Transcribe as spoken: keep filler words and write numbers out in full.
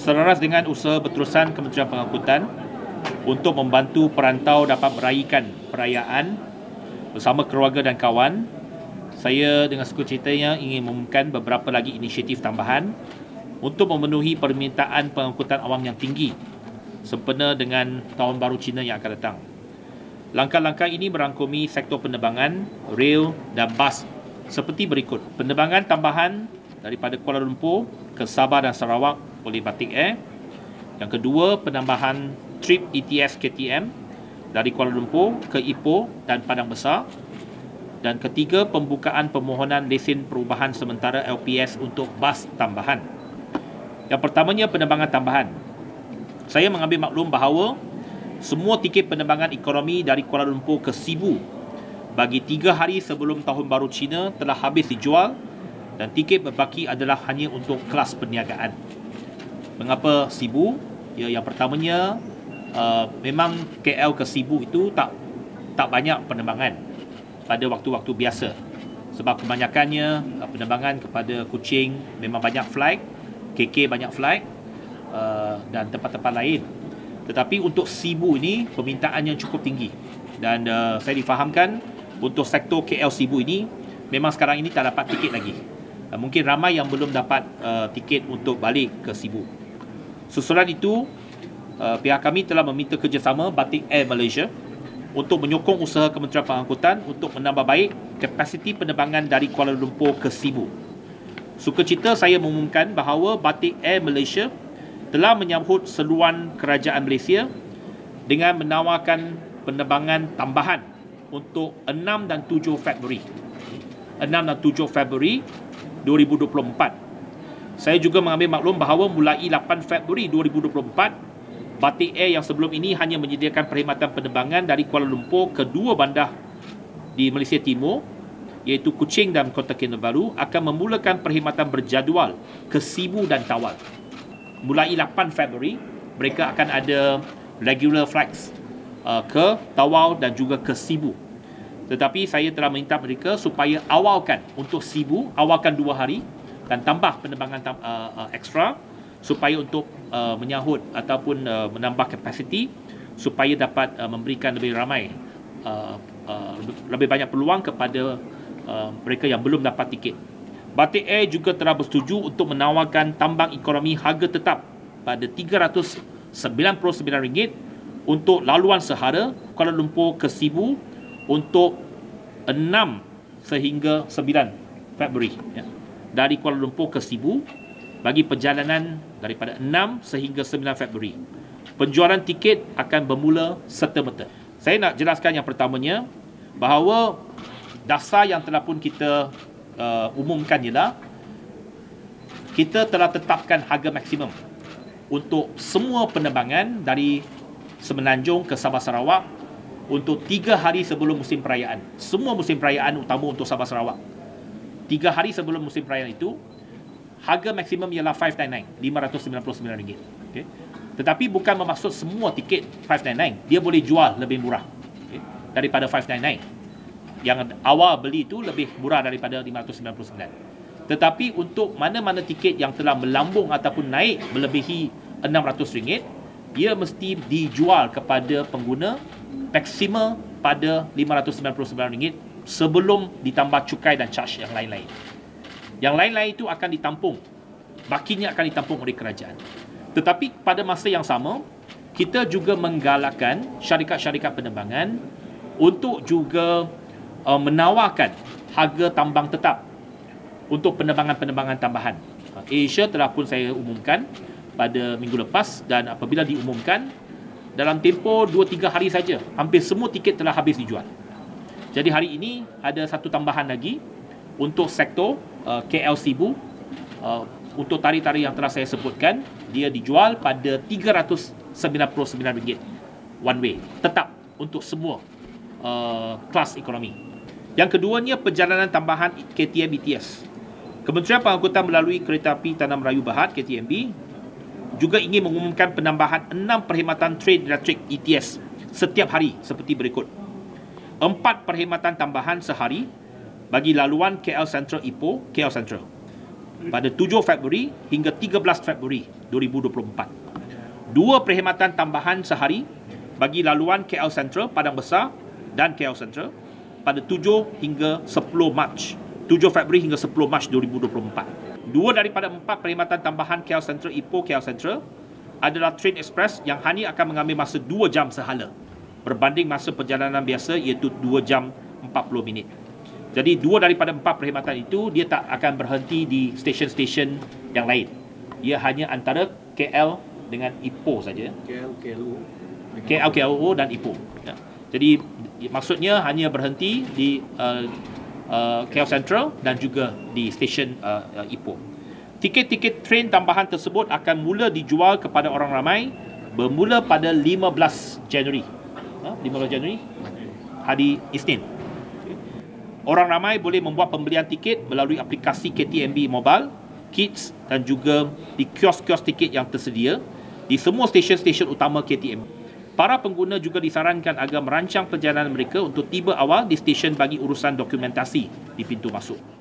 Selaras dengan usaha berterusan Kementerian Pengangkutan untuk membantu perantau dapat meraihkan perayaan bersama keluarga dan kawan, saya dengan sukacitanya ingin mengumumkan beberapa lagi inisiatif tambahan untuk memenuhi permintaan pengangkutan awam yang tinggi sempena dengan Tahun Baru Cina yang akan datang. Langkah-langkah ini merangkumi sektor penerbangan, rel dan bas seperti berikut. Penerbangan tambahan daripada Kuala Lumpur ke Sabah dan Sarawak oleh Batik Air. Yang kedua, penambahan trip E T S K T M dari Kuala Lumpur ke Ipoh dan Padang Besar. Dan ketiga, pembukaan permohonan lesen perubahan sementara L P S untuk bas tambahan. Yang pertamanya, penerbangan tambahan. Saya mengambil maklum bahawa semua tiket penerbangan ekonomi dari Kuala Lumpur ke Sibu bagi tiga hari sebelum Tahun Baru Cina telah habis dijual dan tiket berbaki adalah hanya untuk kelas perniagaan. Mengapa Sibu? Ya, yang pertamanya, uh, memang K L ke Sibu itu tak tak banyak penerbangan pada waktu-waktu biasa. Sebab kebanyakannya uh, penerbangan kepada Kuching memang banyak flight, K K banyak flight uh, dan tempat-tempat lain. Tetapi untuk Sibu ini permintaan yang cukup tinggi dan uh, saya difahamkan untuk sektor K L Sibu ini memang sekarang ini tak dapat tiket lagi. Uh, mungkin ramai yang belum dapat uh, tiket untuk balik ke Sibu. Susulan itu, uh, pihak kami telah meminta kerjasama Batik Air Malaysia untuk menyokong usaha Kementerian Pengangkutan untuk menambah baik kapasiti penerbangan dari Kuala Lumpur ke Sibu. Sukacita saya mengumumkan bahawa Batik Air Malaysia telah menyambut seruan kerajaan Malaysia dengan menawarkan penerbangan tambahan untuk enam dan tujuh Februari. enam dan tujuh Februari dua ribu dua puluh empat. Saya juga mengambil maklum bahawa mulai lapan Februari dua ribu dua puluh empat, Batik Air yang sebelum ini hanya menyediakan perkhidmatan penerbangan dari Kuala Lumpur ke dua bandar di Malaysia Timur, iaitu Kuching dan Kota Kinabalu, akan memulakan perkhidmatan berjadual ke Sibu dan Tawau. Mulai lapan Februari, mereka akan ada regular flights uh, ke Tawau dan juga ke Sibu. Tetapi saya telah minta mereka supaya awalkan untuk Sibu, awalkan dua hari dan tambah penerbangan tam, uh, uh, ekstra supaya untuk uh, menyahut ataupun uh, menambah kapasiti supaya dapat uh, memberikan lebih ramai, uh, uh, lebih banyak peluang kepada uh, mereka yang belum dapat tiket. Batik Air juga telah bersetuju untuk menawarkan tambang ekonomi harga tetap pada tiga ratus sembilan puluh sembilan ringgit untuk laluan sehara Kuala Lumpur ke Sibu untuk enam sehingga sembilan Februari. Ya. Dari Kuala Lumpur ke Sibu bagi perjalanan daripada enam sehingga sembilan Februari. Penjualan tiket akan bermula serta-merta. Saya nak jelaskan yang pertamanya bahawa dasar yang telah pun kita Uh, umumkan ialah kita telah tetapkan harga maksimum untuk semua penerbangan dari Semenanjung ke Sabah Sarawak untuk tiga hari sebelum musim perayaan. Semua musim perayaan utama untuk Sabah Sarawak. Tiga hari sebelum musim perayaan itu, harga maksimum ialah lima ratus sembilan puluh sembilan ringgit. Okay. Tetapi bukan bermaksud semua tiket lima ratus sembilan puluh sembilan. Dia boleh jual lebih murah, okay, daripada lima ratus sembilan puluh sembilan. Yang awal beli itu lebih murah daripada lima ratus sembilan puluh sembilan. Tetapi untuk mana-mana tiket yang telah melambung ataupun naik melebihi enam ratus ringgit, dia mesti dijual kepada pengguna maksima pada lima ratus sembilan puluh sembilan ringgit sebelum ditambah cukai dan charge yang lain-lain. Yang lain-lain itu akan ditampung. Bakinya akan ditampung oleh kerajaan. Tetapi pada masa yang sama, kita juga menggalakkan syarikat-syarikat penerbangan untuk juga Uh, menawarkan harga tambang tetap untuk penerbangan-penerbangan tambahan. Uh, Asia telah pun saya umumkan pada minggu lepas dan apabila diumumkan dalam tempoh dua tiga hari saja hampir semua tiket telah habis dijual. Jadi hari ini ada satu tambahan lagi untuk sektor uh, K L Sibu. Uh, untuk tarikh-tarikh yang telah saya sebutkan, dia dijual pada tiga ratus sembilan puluh sembilan ringgit one way tetap untuk semua uh, kelas ekonomi. Yang keduanya, perjalanan tambahan K T M E T S. Kementerian Pengangkutan melalui Kereta Api Tanah Merayu Berhad K T M B juga ingin mengumumkan penambahan enam perkhidmatan train elektrik E T S setiap hari seperti berikut. Empat perkhidmatan tambahan sehari bagi laluan K L Central Ipoh, K L Central. pada tujuh Februari hingga tiga belas Februari dua ribu dua puluh empat. Dua perkhidmatan tambahan sehari bagi laluan K L Sentral, Padang Besar dan K L Sentral pada tujuh hingga sepuluh Mac. tujuh Februari hingga sepuluh Mac dua ribu dua puluh empat. Dua daripada empat perkhidmatan tambahan K L Sentral Ipoh K L Sentral adalah train express yang hanya akan mengambil masa dua jam sehala berbanding masa perjalanan biasa iaitu dua jam empat puluh minit. Jadi dua daripada empat perkhidmatan itu dia tak akan berhenti di stesen-stesen yang lain. Ia hanya antara K L dengan Ipoh saja. K L, K L O. K L, K L O dan Ipoh. Ya. Jadi maksudnya hanya berhenti di uh, uh, K L Sentral dan juga di stesen uh, uh, Ipoh. Tiket-tiket train tambahan tersebut akan mula dijual kepada orang ramai bermula pada lima belas Januari. Ha? lima belas Januari hari Isnin. Orang ramai boleh membuat pembelian tiket melalui aplikasi K T M B Mobile, Kids dan juga di kios-kios tiket yang tersedia di semua stesen-stesen utama K T M B. Para pengguna juga disarankan agar merancang perjalanan mereka untuk tiba awal di stesen bagi urusan dokumentasi di pintu masuk.